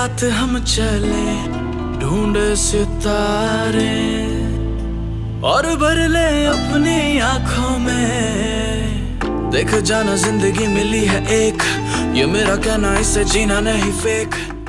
साथ हम चले ढूंढे सितारे और भर ले अपनी आंखों में। देख जाना जिंदगी मिली है एक, ये मेरा कहना, इसे जीना नहीं फेक।